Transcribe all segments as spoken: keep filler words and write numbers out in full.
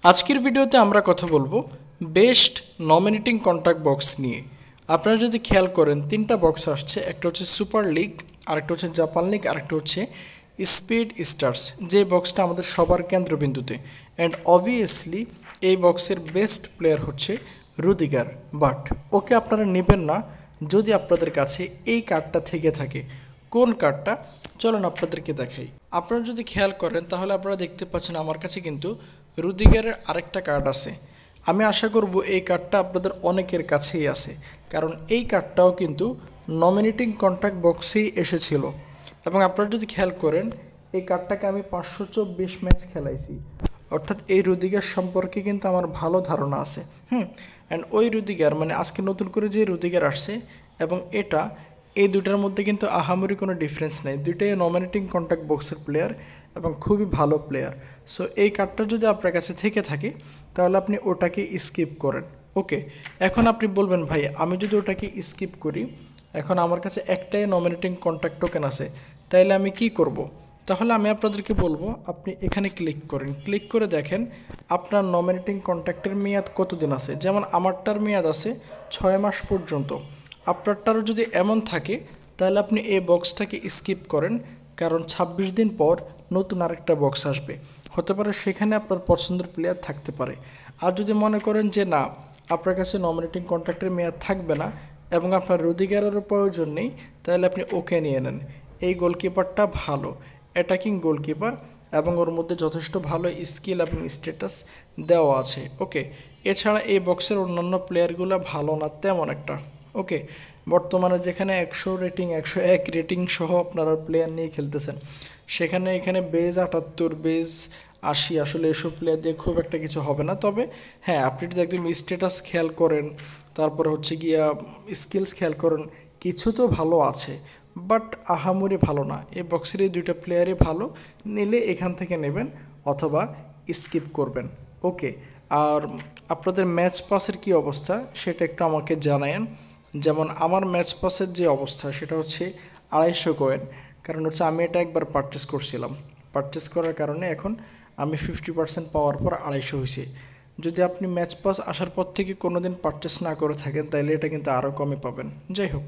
আজকের ভিডিওতে আমরা কথা বলবো বেস্ট নমিনেটিং কন্ট্যাক্ট বক্স নিয়ে। আপনারা যদি খেয়াল করেন তিনটা বক্স আসছে, একটা হচ্ছে সুপার লিগ, আরেকটা হচ্ছে জাপান লিগ, আরেকটা হচ্ছে স্পিড স্টার্স, যে বক্সটা আমাদের সবার কেন্দ্রবিন্দুতে। অ্যান্ড অবভিয়াসলি এই বক্সের বেস্ট প্লেয়ার হচ্ছে রুদিগার, বাট ওকে আপনারা নেবেন না যদি আপনাদের কাছে এই কার্ডটা থেকে থাকে। কোন কার্ডটা চলেন আপনাদেরকে দেখাই। আপনারা যদি খেয়াল করেন তাহলে আপনারা দেখতে পাচ্ছেন আমার কাছে কিন্তু রুদিগারের আরেকটা কার্ড আছে। আমি আশা করব এই কার্ডটা আপনাদের অনেকের কাছেই আছে, কারণ এই কার্ডটাও কিন্তু নমিনেটিং কন্ট্যাক্ট বক্সেই এসেছিল। এবং আপনারা যদি খেয়াল করেন এই কার্ডটাকে আমি পাঁচশো চব্বিশ ম্যাচ খেলাইছি, অর্থাৎ এই রুদিগার সম্পর্কে কিন্তু আমার ভালো ধারণা আছে। হুম অ্যান্ড ওই রুদিগার মানে আজকে নতুন করে যে রুদিগার আসছে এবং এটা, এই দুটার মধ্যে কিন্তু আহামরি কোনো ডিফারেন্স নেই, দুইটাই নমিনেটিং কন্ট্যাক্ট বক্সের প্লেয়ার এবং খুবই ভালো প্লেয়ার। সো এই কার্ডটা যদি আপনার কাছে থেকে থাকে তাহলে আপনি ওটাকে স্কিপ করেন। ওকে, এখন আপনি বলবেন ভাই আমি যদি ওটাকে স্কিপ করি, এখন আমার কাছে একটাই নমিনেটিং কন্ট্যাক্ট টোকেন আছে, তাইলে আমি কি করব? তাহলে আমি আপনাদেরকে বলবো আপনি এখানে ক্লিক করেন, ক্লিক করে দেখেন আপনার নমিনেটিং কন্ট্যাক্টের মেয়াদ কতদিন আছে। যেমন আমারটার মেয়াদ আছে ছয় মাস পর্যন্ত। আপনারটারও যদি এমন থাকে তাহলে আপনি এই বক্সটাকে স্কিপ করেন, কারণ ছাব্বিশ দিন পর নতুন আরেকটা বক্স আসবে, হতে পারে সেখানে আপনার পছন্দের প্লেয়ার থাকতে পারে। আর যদি মনে করেন যে না, আপনার কাছে নমিনেটিং কন্ট্রাক্টের মেয়াদ থাকবে না এবং আপনার রুদিগারেরও প্রয়োজন নেই, তাহলে আপনি ওকে নিয়ে নেন। এই গোলকিপারটা ভালো অ্যাটাকিং গোলকিপার এবং ওর মধ্যে যথেষ্ট ভালো স্কিল এবং স্ট্যাটাস দেওয়া আছে। ওকে, এছাড়া এই বক্সের অন্যান্য প্লেয়ারগুলো ভালো না তেমন একটা। ওকে, বর্তমানে যেখানে একশো রেটিং একশো এক রেটিং সহ আপনারা প্লেয়ার নিয়ে খেলতেছেন, সেখানে এখানে বেজ আটাত্তর বেজ আশি, আসলে এসব প্লেয়ার দিয়ে খুব একটা কিছু হবে না। তবে হ্যাঁ, আপনি যদি একদম স্ট্যাটাস খেয়াল করেন, তারপরে হচ্ছে গিয়া স্কিলস খেয়াল করেন, কিছু তো ভালো আছে, বাট আহামরি ভালো না। এই বক্সের এই দুইটা প্লেয়ারই ভালো, নিলে এখান থেকে নেবেন অথবা স্কিপ করবেন। ওকে, আর আপনাদের ম্যাচ পাসের কি অবস্থা সেটা একটু আমাকে জানায়েন। যেমন আমার ম্যাচ পাসের যে অবস্থা সেটা হচ্ছে আড়াইশো কয়েন, কারণ হচ্ছে আমি এটা একবার পারচেস করছিলাম, পারচেস করার কারণে এখন আমি ফিফটি পার্সেন্ট পাওয়ার পর আড়াইশো হয়েছে। যদি আপনি ম্যাচ পাস আসার পর থেকে কোনো দিন পারচেস না করে থাকেন তাহলে এটা কিন্তু আরও কমে পাবেন। যাই হোক,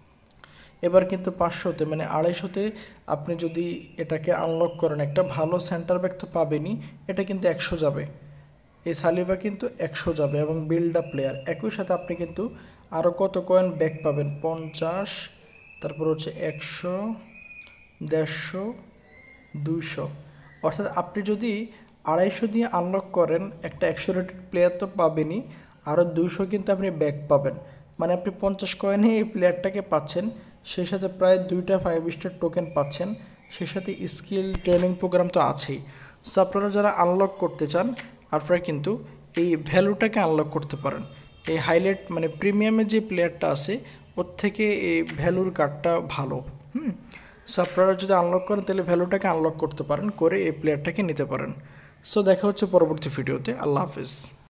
এবার কিন্তু পাঁচশোতে মানে আড়াইশোতে আপনি যদি এটাকে আনলক করেন, একটা ভালো সেন্টার ব্যাক তো পাবেনই, এটা কিন্তু একশো যাবে। এই সালিবা কিন্তু একশো যাবে এবং বিল্ড আপ প্লেয়ার। একই সাথে আপনি কিন্তু আরও কত কয়েন ব্যাক পাবেন, পঞ্চাশ, তারপর হচ্ছে একশো, দেড়শো, দুইশো। অর্থাৎ আপনি যদি আড়াইশো দিয়ে আনলক করেন, একটা একশো রেটেড প্লেয়ার তো পাবেনই, আরও দুইশো কিন্তু আপনি ব্যাক পাবেন। মানে আপনি পঞ্চাশ কয়েনে এই প্লেয়ারটাকে পাচ্ছেন, সেই সাথে প্রায় দুইটা ফাইভ স্টার টোকেন পাচ্ছেন, সেই সাথে স্কিল ট্রেনিং প্রোগ্রাম তো আছেই। সো আপনারা যারা আনলক করতে চান আপনারা কিন্তু এই ভ্যালুটাকে আনলক করতে পারেন। এই হাইলাইট মানে প্রিমিয়ামের যে প্লেয়ারটা আছে ওর থেকে এই ভ্যালুর কার্ডটা ভালো। হুম সো আপনারা যদি আনলক করেন তাহলে ভ্যালুটাকে আনলক করতে পারেন, করে এই প্লেয়ারটাকে নিতে পারেন। সো দেখা হচ্ছে পরবর্তী ভিডিওতে। আল্লাহ হাফিজ।